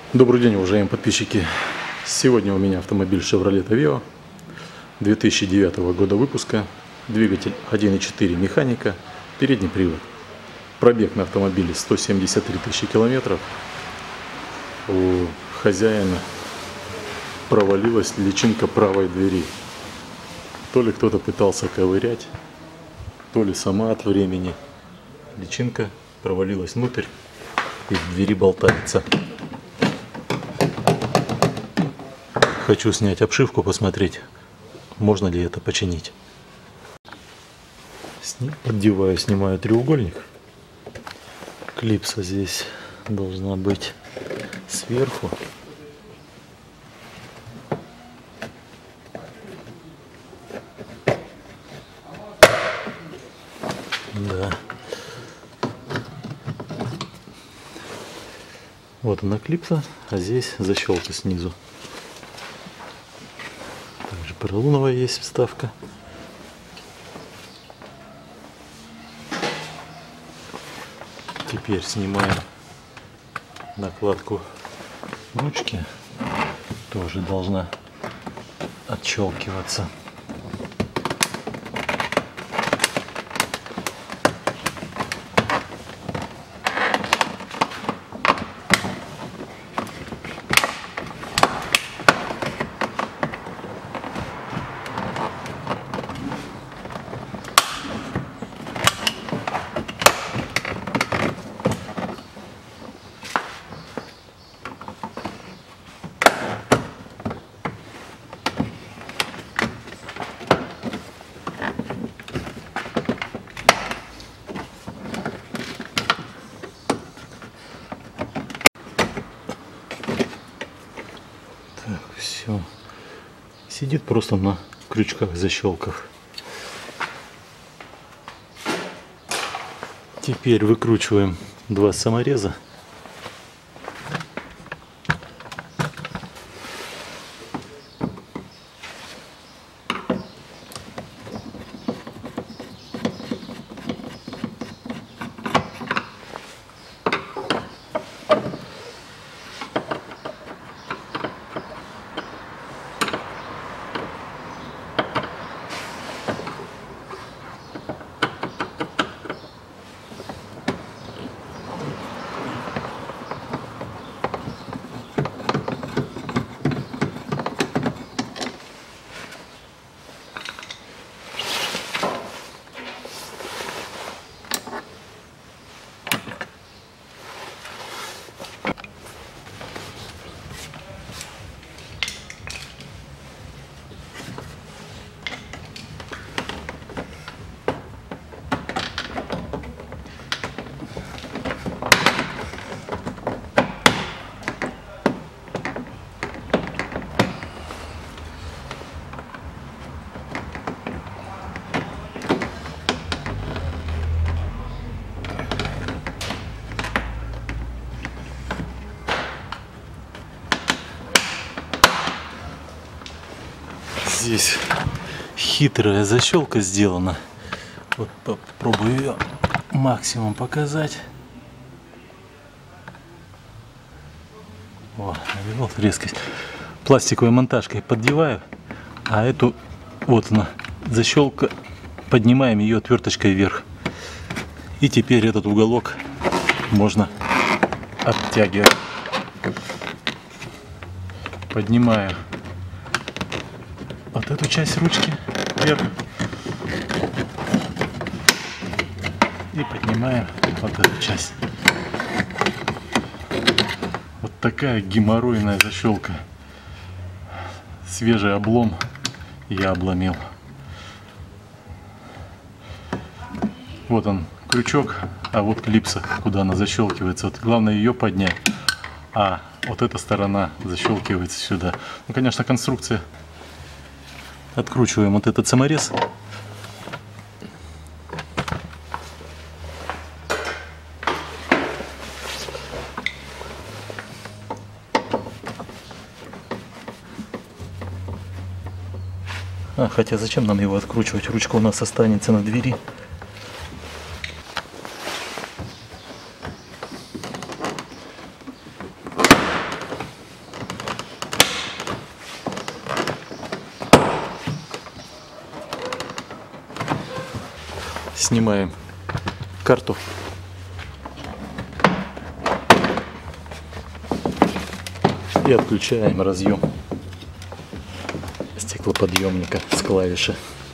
Добрый день, уважаемые подписчики! Сегодня у меня автомобиль Chevrolet Aveo 2009 года выпуска, двигатель 1.4 механика, передний привод. Пробег на автомобиле 173 тысячи километров. У хозяина провалилась личинка правой двери. То ли кто-то пытался ковырять, то ли сама от времени. Личинка провалилась внутрь и в двери болтается. Хочу снять обшивку, посмотреть, можно ли это починить. Поддеваю, снимаю треугольник. Клипса здесь должна быть сверху. Да. Вот она клипса, а здесь защелка снизу. Также поролоновая есть вставка. Теперь снимаем накладку ручки. Тоже должна отщелкиваться. Все. Сидит просто на крючках, защелках. Теперь выкручиваем два самореза. Здесь хитрая защелка сделана. Вот попробую ее максимум показать. О, навел резкость. Пластиковой монтажкой поддеваю, а эту вот она защелка, поднимаем ее отверточкой вверх. И теперь этот уголок можно оттягивать. Поднимаю вот эту часть ручки вверх и поднимаем вот эту часть. Вот такая геморройная защелка. Свежий облом я обломил. Вот он крючок, а вот клипса, куда она защелкивается. Вот главное ее поднять, а вот эта сторона защелкивается сюда. Ну, конечно, конструкция. Откручиваем вот этот саморез. Хотя зачем нам его откручивать? Ручка у нас останется на двери. Снимаем карту. И отключаем разъем стеклоподъемника с клавиши.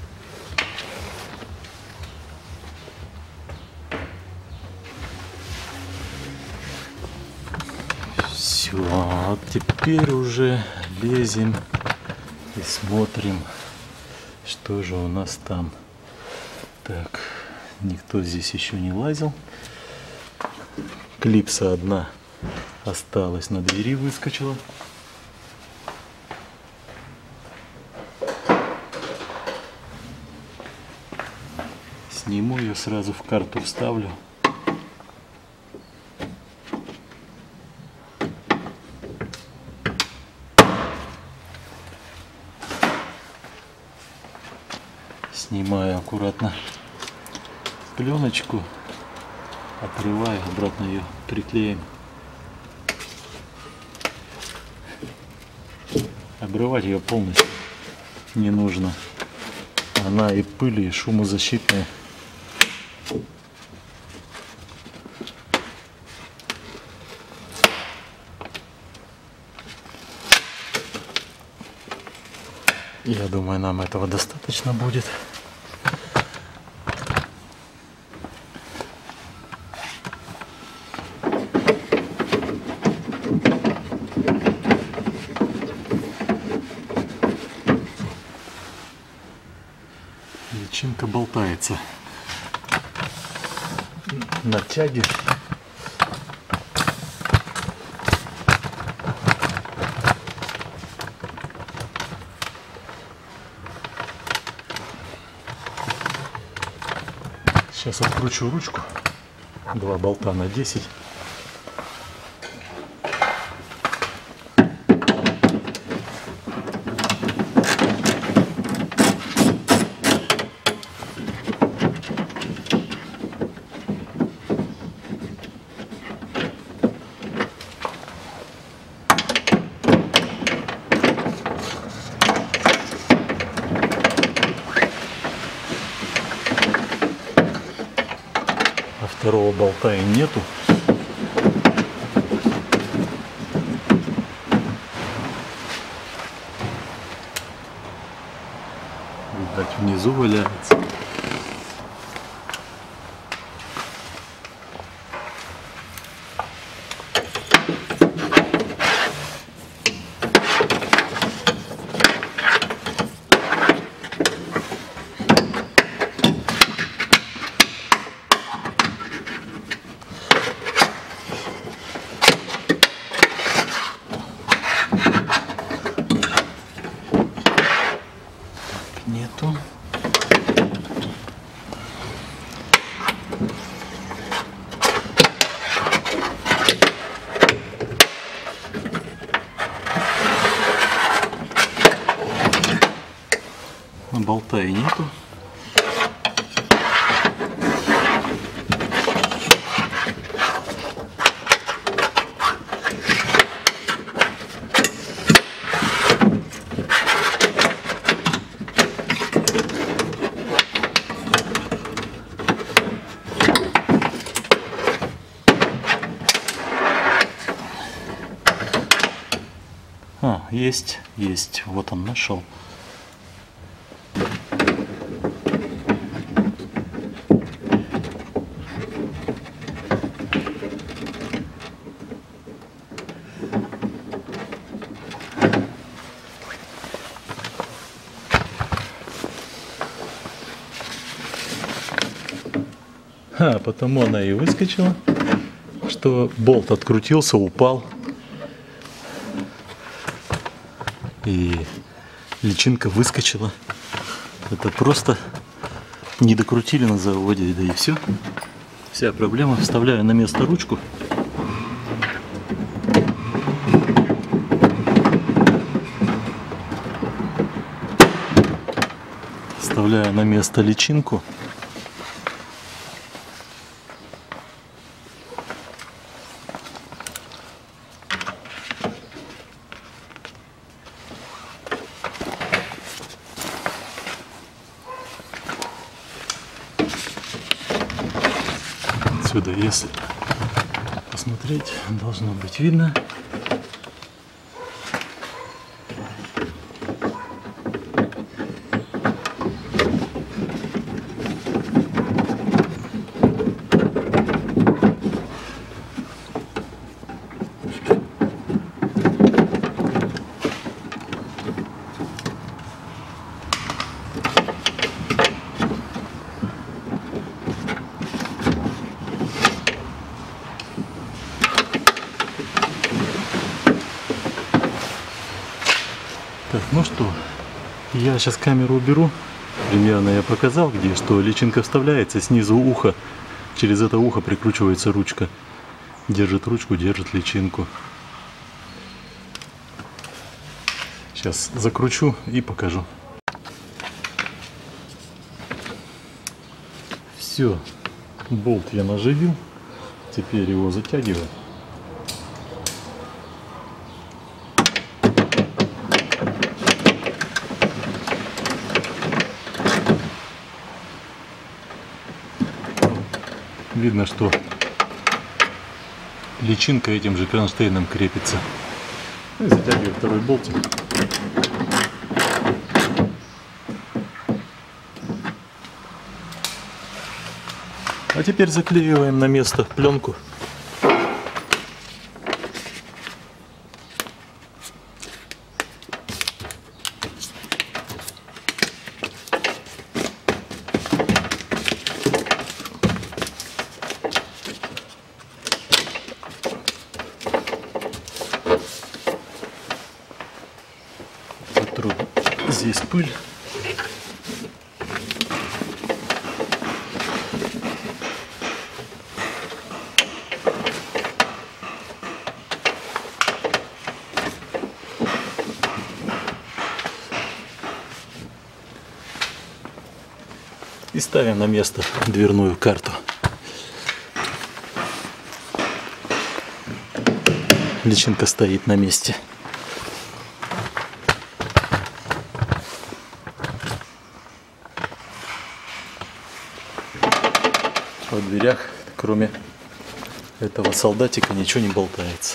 Все, а теперь уже лезем и смотрим, что же у нас там. Так, никто здесь еще не лазил. Клипса одна осталась, на двери выскочила. Сниму ее, сразу в карту вставлю. Снимаю аккуратно пленочку, отрываю, обратно ее приклеим. Обрывать ее полностью не нужно. Она и пыли, и шумозащитная. Я думаю, нам этого достаточно будет. Личинка болтается на тяге. Сейчас откручу ручку. 2 болта на 10. Второго болта и нету. Видать, внизу валяется. Нету. Болта и нету. Есть. Вот он нашел. Потому она и выскочила, что болт открутился, упал. И личинка выскочила. Это просто не докрутили на заводе, да и все. Вся проблема. Вставляю на место ручку. Вставляю на место личинку. отсюда, если посмотреть, должно быть видно. Так, ну что, я сейчас камеру уберу. Примерно я показал, где что. Личинка вставляется снизу уха. Через это ухо прикручивается ручка. Держит ручку, держит личинку. Сейчас закручу и покажу. Все, болт я наживил. Теперь его затягиваю. Видно, что личинка этим же кронштейном крепится. И затягиваю второй болтик. А теперь заклеиваем на место пленку. Здесь пыль. И ставим на место дверную карту. Личинка стоит на месте. В дверях, кроме этого солдатика, ничего не болтается.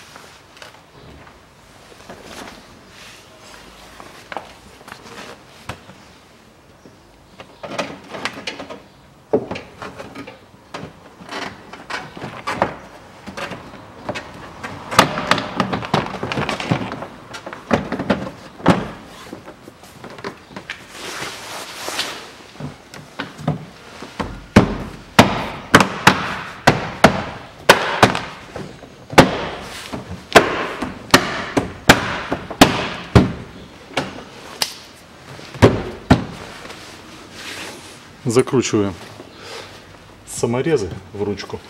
Закручиваем саморезы в ручку.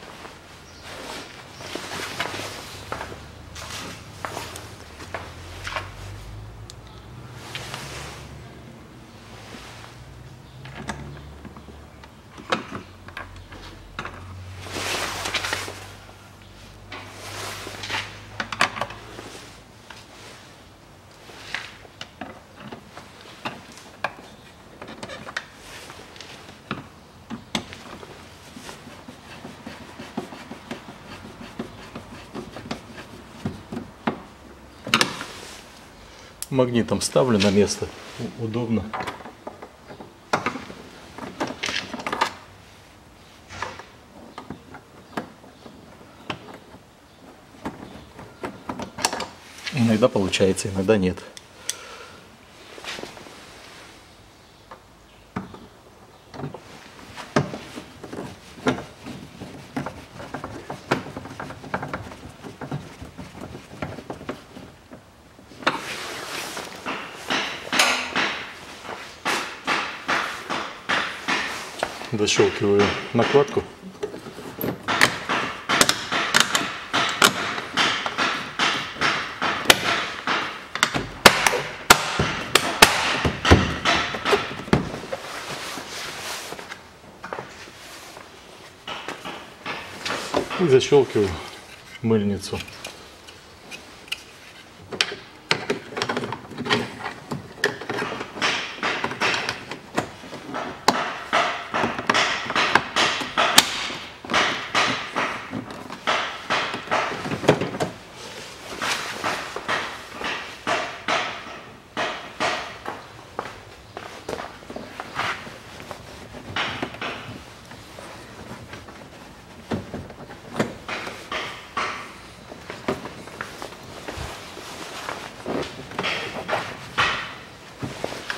Магнитом ставлю на место. Удобно. Иногда получается, иногда нет. Защелкиваю накладку. И защелкиваю мыльницу.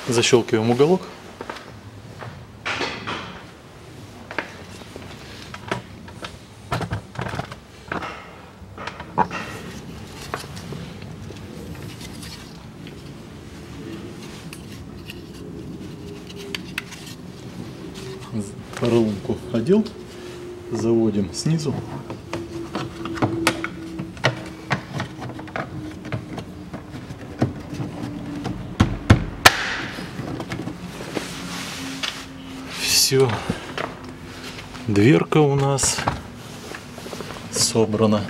Защелкиваем уголок. Поролонку одел, заводим снизу. Все, дверка у нас собрана.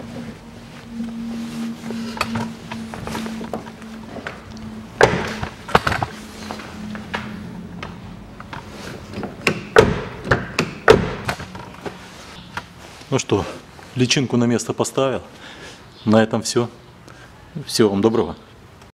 Ну что, личинку на место поставил. На этом все. Всего вам доброго.